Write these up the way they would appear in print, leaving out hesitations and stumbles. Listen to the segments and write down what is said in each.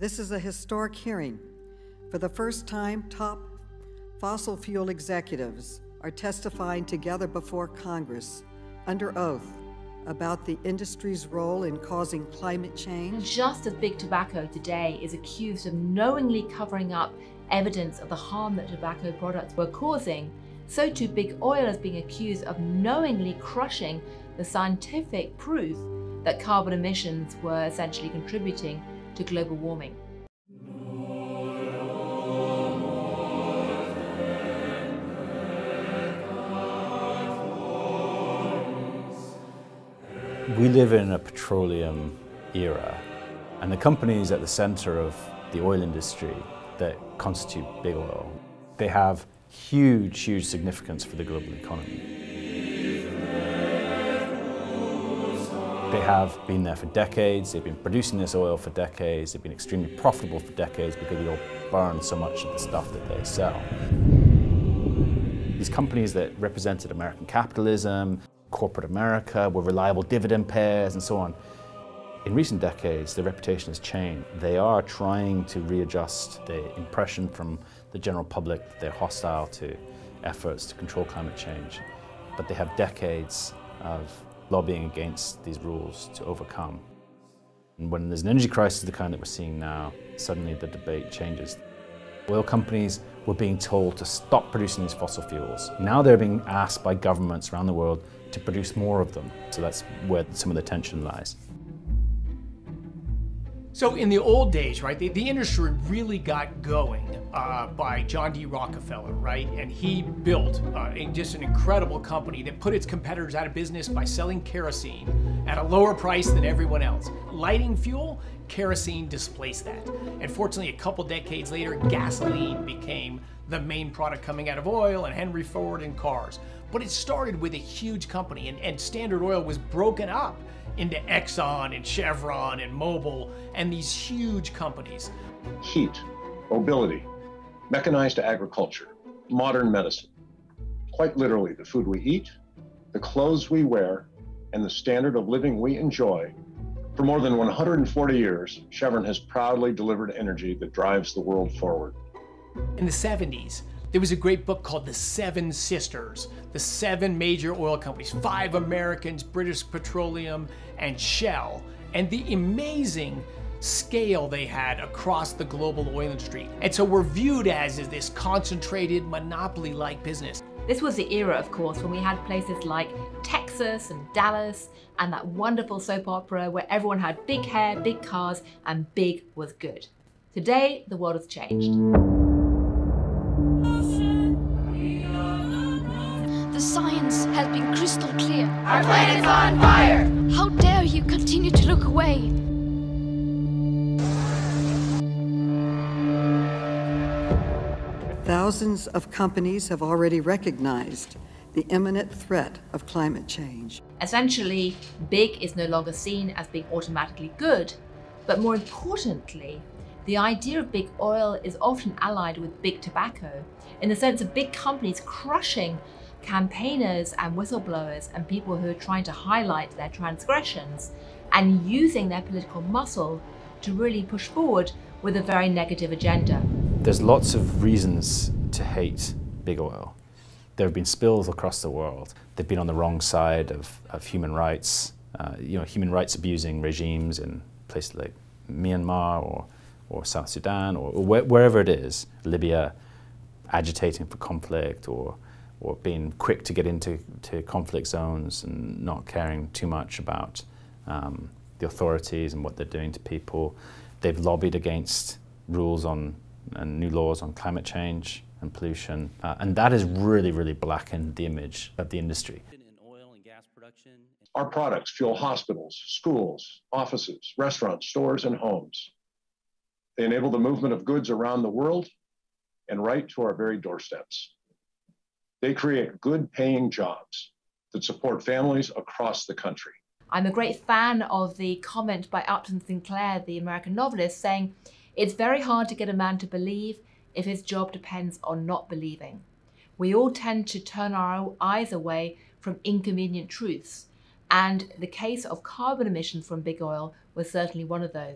This is a historic hearing. For the first time, top fossil fuel executives are testifying together before Congress under oath about the industry's role in causing climate change. Just as Big Tobacco today is accused of knowingly covering up evidence of the harm that tobacco products were causing, so too Big Oil is being accused of knowingly crushing the scientific proof that carbon emissions were essentially contributing to global warming. We live in a petroleum era, and the companies at the center of the oil industry that constitute Big Oil, they have huge significance for the global economy. They have been there for decades, they've been producing this oil for decades, they've been extremely profitable for decades because they all burn so much of the stuff that they sell. These companies that represented American capitalism, corporate America, were reliable dividend payers and so on. In recent decades, their reputation has changed. They are trying to readjust the impression from the general public that they're hostile to efforts to control climate change. But they have decades of lobbying against these rules to overcome. And when there's an energy crisis, the kind that we're seeing now, suddenly the debate changes. Oil companies were being told to stop producing these fossil fuels. Now they're being asked by governments around the world to produce more of them. So that's where some of the tension lies. So in the old days, right, the industry really got going by John D. Rockefeller, right? And he built just an incredible company that put its competitors out of business by selling kerosene at a lower price than everyone else. Lighting fuel, kerosene displaced that. And fortunately, a couple decades later, gasoline became the main product coming out of oil and Henry Ford and cars. But it started with a huge company, and Standard Oil was broken up into Exxon and Chevron and Mobil and these huge companies. Heat, mobility, mechanized agriculture, modern medicine. Quite literally, the food we eat, the clothes we wear, and the standard of living we enjoy. For more than 140 years, Chevron has proudly delivered energy that drives the world forward. In the 70s, there was a great book called The Seven Sisters, the 7 major oil companies, 5 Americans, British Petroleum, and Shell, and the amazing scale they had across the global oil industry. And so we're viewed as this concentrated, monopoly-like business. This was the era, of course, when we had places like Texas and Dallas and that wonderful soap opera where everyone had big hair, big cars, and big was good. Today, the world has changed. The science has been crystal clear. Our planet's on fire! How dare you continue to look away? Thousands of companies have already recognized the imminent threat of climate change. Essentially, big is no longer seen as being automatically good, but more importantly, the idea of big oil is often allied with big tobacco, in the sense of big companies crushing campaigners and whistleblowers and people who are trying to highlight their transgressions and using their political muscle to really push forward with a very negative agenda. There's lots of reasons to hate big oil. There have been spills across the world. They've been on the wrong side of human rights, human rights abusing regimes in places like Myanmar or South Sudan or wherever it is, Libya, agitating for conflict or being quick to get into conflict zones and not caring too much about the authorities and what they're doing to people. They've lobbied against rules on and new laws on climate change and pollution, and that has really blackened the image of the industry. Our products fuel hospitals, schools, offices, restaurants, stores, and homes. They enable the movement of goods around the world and right to our very doorsteps. They create good-paying jobs that support families across the country. I'm a great fan of the comment by Upton Sinclair, the American novelist, saying, "It's very hard to get a man to believe if his job depends on not believing." We all tend to turn our eyes away from inconvenient truths, and the case of carbon emissions from big oil was certainly one of those.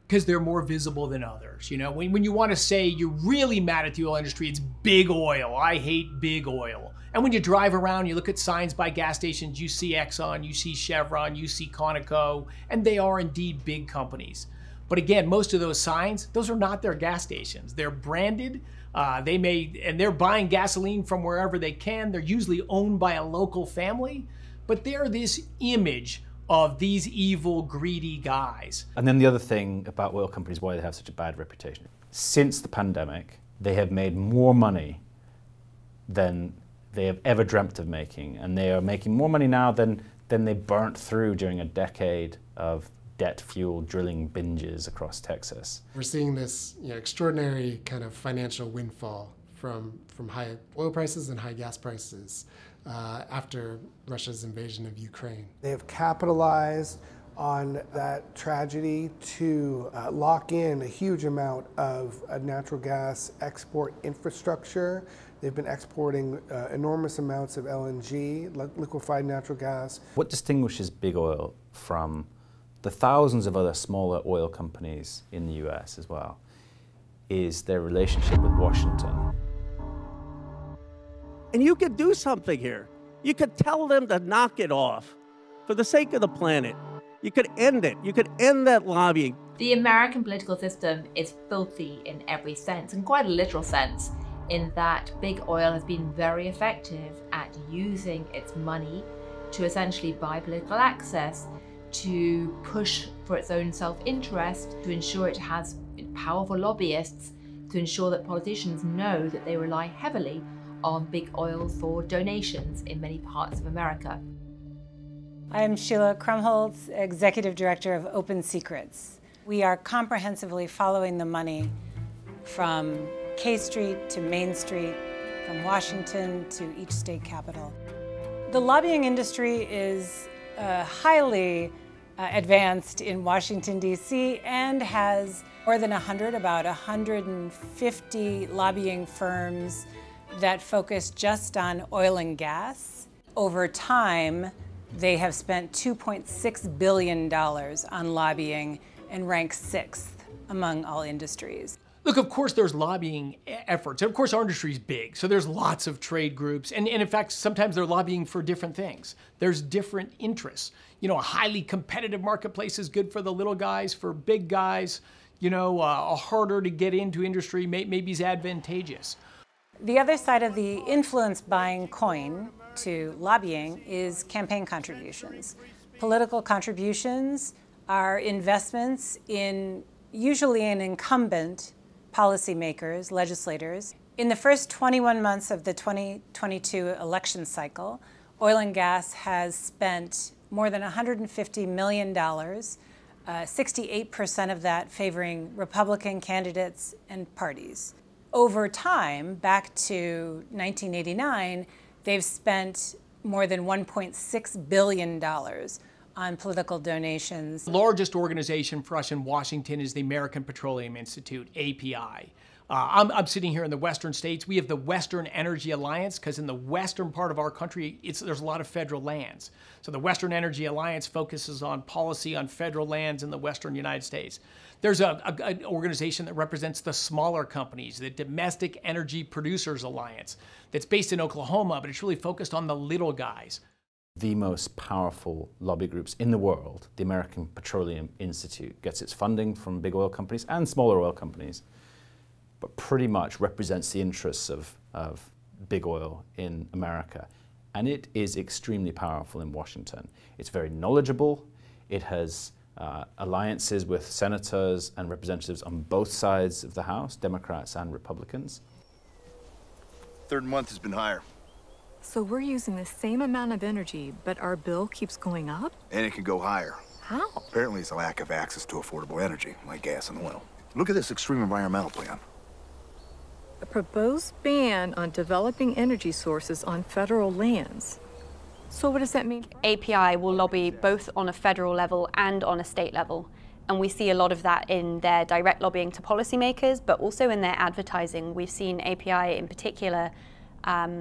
because they're more visible than others. You know, when you want to say you're really mad at the oil industry, it's big oil. I hate big oil. And when you drive around, you look at signs by gas stations, you see Exxon, you see Chevron, you see Conoco, and they are indeed big companies. But again, most of those signs, those are not their gas stations. They're branded. And they're buying gasoline from wherever they can. They're usually owned by a local family, but they're this image of these evil, greedy guys. And then the other thing about oil companies, why they have such a bad reputation. Since the pandemic, they have made more money than they have ever dreamt of making. And they are making more money now than they burnt through during a decade of debt-fueled drilling binges across Texas. We're seeing this extraordinary kind of financial windfall from high oil prices and high gas prices after Russia's invasion of Ukraine. They have capitalized on that tragedy to lock in a huge amount of natural gas export infrastructure. They've been exporting enormous amounts of LNG, liquefied natural gas. What distinguishes big oil from the thousands of other smaller oil companies in the US as well is their relationship with Washington. And you could do something here. You could tell them to knock it off for the sake of the planet. You could end it. You could end that lobbying. The American political system is filthy in every sense, and quite a literal sense, in that big oil has been very effective at using its money to essentially buy political access, to push for its own self-interest, to ensure it has powerful lobbyists, to ensure that politicians know that they rely heavily on big oil for donations in many parts of America. I'm Sheila Krumholtz, Executive Director of Open Secrets. We are comprehensively following the money from K Street to Main Street, from Washington to each state capital. The lobbying industry is highly advanced in Washington, D.C. and has more than about 150 lobbying firms that focus just on oil and gas. Over time, they have spent $2.6 billion on lobbying and rank 6th among all industries. Look, of course there's lobbying efforts, and of course our industry is big, so there's lots of trade groups, and in fact sometimes they're lobbying for different things. There's different interests. You know, a highly competitive marketplace is good for the little guys. For big guys, you know, a harder to get into industry maybe is advantageous. The other side of the influence buying coin to lobbying is campaign contributions. Political contributions are investments in usually an incumbent policymakers, legislators. In the first 21 months of the 2022 election cycle, oil and gas has spent more than $150 million, 68% of that favoring Republican candidates and parties. Over time, back to 1989, they've spent more than $1.6 billion on political donations. The largest organization for us in Washington is the American Petroleum Institute, API. I'm sitting here in the western states. We have the Western Energy Alliance, because in the western part of our country, there's a lot of federal lands. So the Western Energy Alliance focuses on policy on federal lands in the western United States. There's an organization that represents the smaller companies, the Domestic Energy Producers Alliance, that's based in Oklahoma, but it's really focused on the little guys. The most powerful lobby groups in the world, the American Petroleum Institute, gets its funding from big oil companies and smaller oil companies, but pretty much represents the interests of big oil in America. And it is extremely powerful in Washington. It's very knowledgeable. It has alliances with senators and representatives on both sides of the House, Democrats and Republicans. Third month has been higher. So we're using the same amount of energy, but our bill keeps going up? And it can go higher. How? Apparently it's a lack of access to affordable energy, like gas and oil. Look at this extreme environmental plan. A proposed ban on developing energy sources on federal lands. So what does that mean? API will lobby both on a federal level and on a state level. And we see a lot of that in their direct lobbying to policymakers, but also in their advertising. We've seen API in particular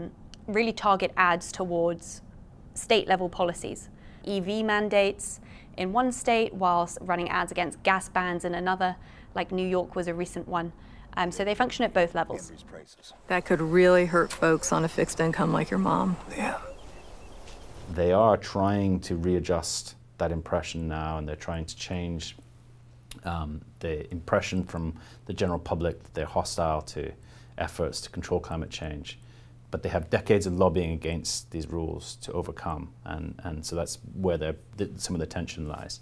really target ads towards state level policies. EV mandates, in one state whilst running ads against gas bans in another, like New York was a recent one. So they function at both levels. That could really hurt folks on a fixed income like your mom. Yeah. They are trying to readjust that impression now, and they're trying to change the impression from the general public that they're hostile to efforts to control climate change. But they have decades of lobbying against these rules to overcome, and so that's where some of the tension lies.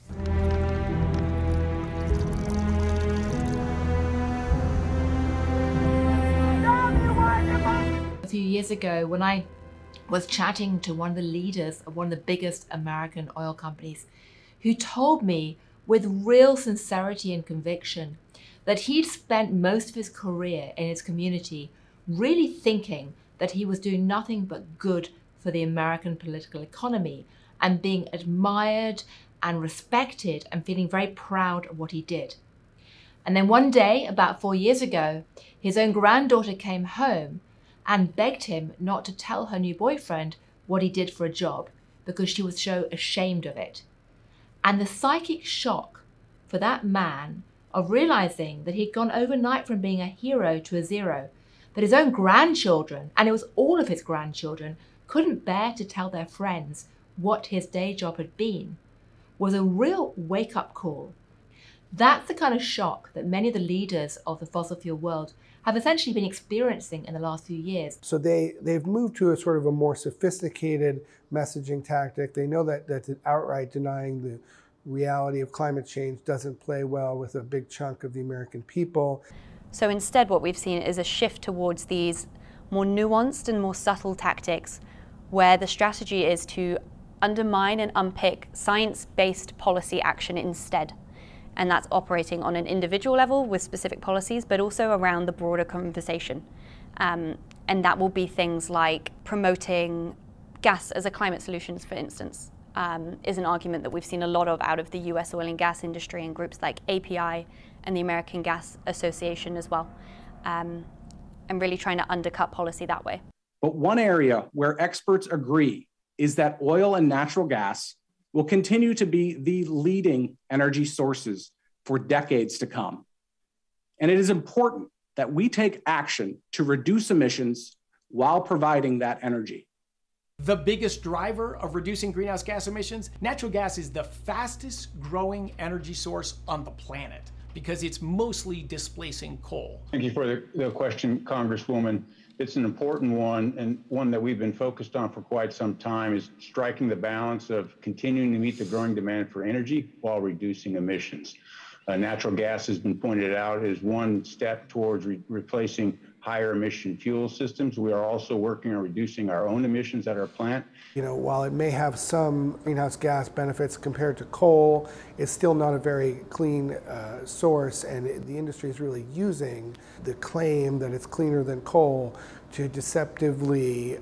A few years ago, when I was chatting to one of the leaders of one of the biggest American oil companies, who told me with real sincerity and conviction that he'd spent most of his career in his community really thinking that he was doing nothing but good for the American political economy and being admired and respected and feeling very proud of what he did. And then one day, about 4 years ago, his own granddaughter came home and begged him not to tell her new boyfriend what he did for a job because she was so ashamed of it. And the psychic shock for that man of realizing that he'd gone overnight from being a hero to a zero, that his own grandchildren, and it was all of his grandchildren, couldn't bear to tell their friends what his day job had been, was a real wake-up call. That's the kind of shock that many of the leaders of the fossil fuel world have essentially been experiencing in the last few years. So they've moved to a sort of a more sophisticated messaging tactic. They know that outright denying the reality of climate change doesn't play well with a big chunk of the American people. So instead what we've seen is a shift towards these more nuanced and more subtle tactics where the strategy is to undermine and unpick science-based policy action instead. And that's operating on an individual level with specific policies, but also around the broader conversation. And that will be things like promoting gas as a climate solution, for instance, is an argument that we've seen a lot of out of the US oil and gas industry and groups like API and the American Gas Association as well, and really trying to undercut policy that way. But one area where experts agree is that oil and natural gas will continue to be the leading energy sources for decades to come. And it is important that we take action to reduce emissions while providing that energy. The biggest driver of reducing greenhouse gas emissions, natural gas is the fastest growing energy source on the planet because it's mostly displacing coal. Thank you for the question, Congresswoman. It's an important one, and one that we've been focused on for quite some time, is striking the balance of continuing to meet the growing demand for energy while reducing emissions. Natural gas has been pointed out as one step towards replacing higher emission fuel systems. We are also working on reducing our own emissions at our plant. You know, while it may have some greenhouse gas benefits compared to coal, it's still not a very clean source, and the industry is really using the claim that it's cleaner than coal to deceptively,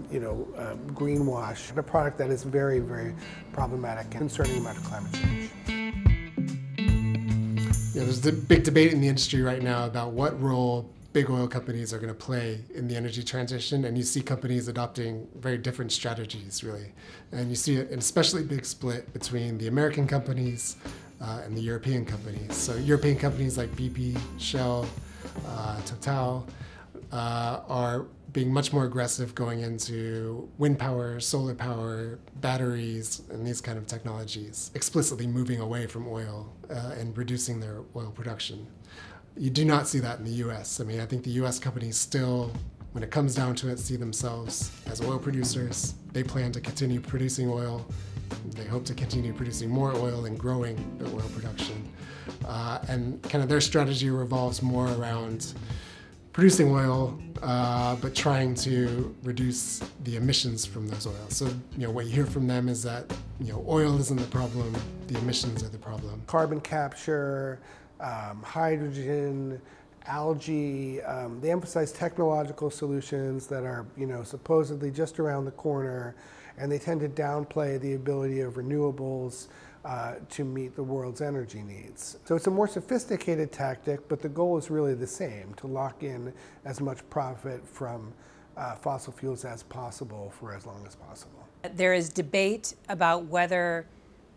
greenwash a product that is very, very problematic and concerning about climate change. Yeah, there's a big debate in the industry right now about what role big oil companies are going to play in the energy transition, and you see companies adopting very different strategies, really. And you see an especially big split between the American companies and the European companies. So European companies like BP, Shell, Total are being much more aggressive going into wind power, solar power, batteries, and these kind of technologies, explicitly moving away from oil and reducing their oil production. You do not see that in the US. I mean, I think the US companies still, when it comes down to it, see themselves as oil producers. They plan to continue producing oil. They hope to continue producing more oil and growing their oil production. And kind of their strategy revolves more around producing oil, but trying to reduce the emissions from those oils. So, what you hear from them is that, oil isn't the problem, the emissions are the problem. Carbon capture, hydrogen, algae, they emphasize technological solutions that are, supposedly just around the corner, and they tend to downplay the ability of renewables to meet the world's energy needs. So it's a more sophisticated tactic, but the goal is really the same, to lock in as much profit from fossil fuels as possible for as long as possible. There is debate about whether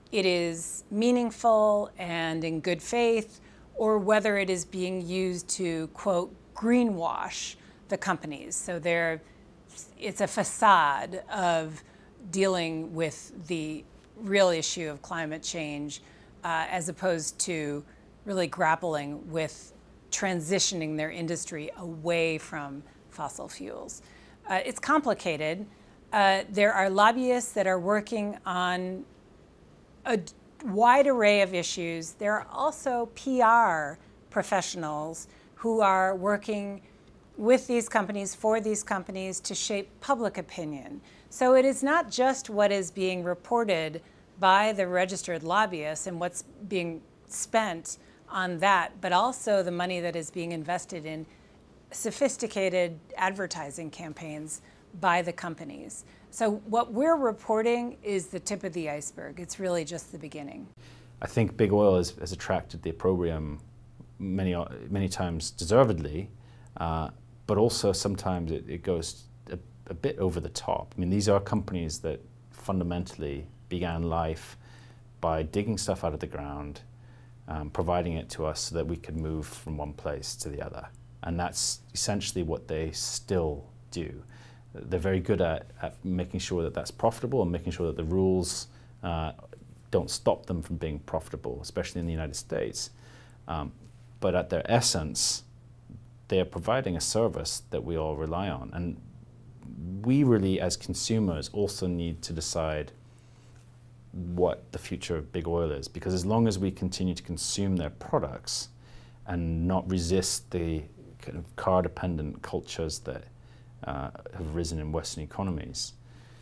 it is meaningful and in good faith, or whether it is being used to, quote, greenwash the companies. So it's a facade of dealing with the real issue of climate change as opposed to really grappling with transitioning their industry away from fossil fuels. It's complicated. There are lobbyists that are working on a wide array of issues. There are also PR professionals who are working with these companies, for these companies, to shape public opinion. So it is not just what is being reported by the registered lobbyists and what's being spent on that, but also the money that is being invested in sophisticated advertising campaigns by the companies. So what we're reporting is the tip of the iceberg. It's really just the beginning. I think big oil has attracted the opprobrium many times deservedly, but also sometimes it goes a bit over the top. I mean, these are companies that fundamentally began life by digging stuff out of the ground, providing it to us so that we could move from one place to the other. And that's essentially what they still do. They're very good at making sure that that's profitable and making sure that the rules don't stop them from being profitable, especially in the United States. But at their essence, they are providing a service that we all rely on. And we really, as consumers, also need to decide what the future of big oil is, because as long as we continue to consume their products and not resist the kind of car-dependent cultures that have risen in Western economies,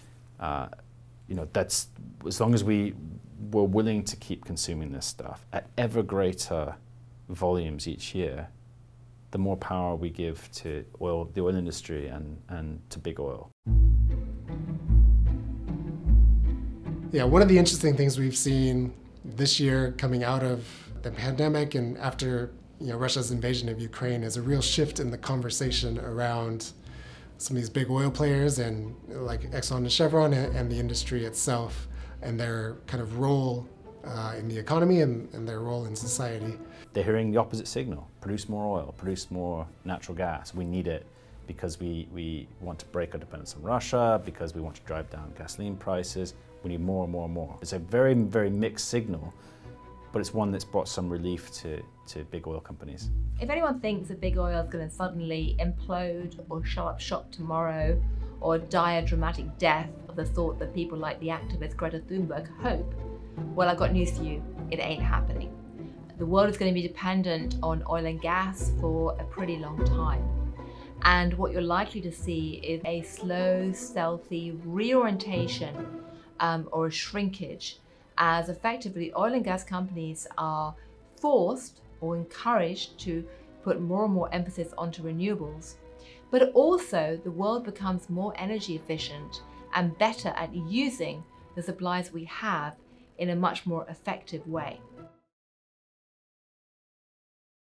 that's as long as we're willing to keep consuming this stuff at ever greater volumes each year, the more power we give to the oil industry and to big oil. Yeah, one of the interesting things we've seen this year coming out of the pandemic and after Russia's invasion of Ukraine is a real shift in the conversation around some of these big oil players and like Exxon and Chevron and the industry itself and their kind of role in the economy and their role in society. They're hearing the opposite signal: produce more oil, produce more natural gas. We need it because we want to break our dependence on Russia, because we want to drive down gasoline prices. We need more and more and more. It's a very, very mixed signal, but it's one that's brought some relief to big oil companies. If anyone thinks that big oil is going to suddenly implode or show up shop tomorrow or die a dramatic death of the sort that people like the activist Greta Thunberg hope, well, I've got news for you. It ain't happening. The world is going to be dependent on oil and gas for a pretty long time. And what you're likely to see is a slow, stealthy reorientation or a shrinkage, as effectively oil and gas companies are forced or encouraged to put more and more emphasis onto renewables. But also the world becomes more energy efficient and better at using the supplies we have in a much more effective way.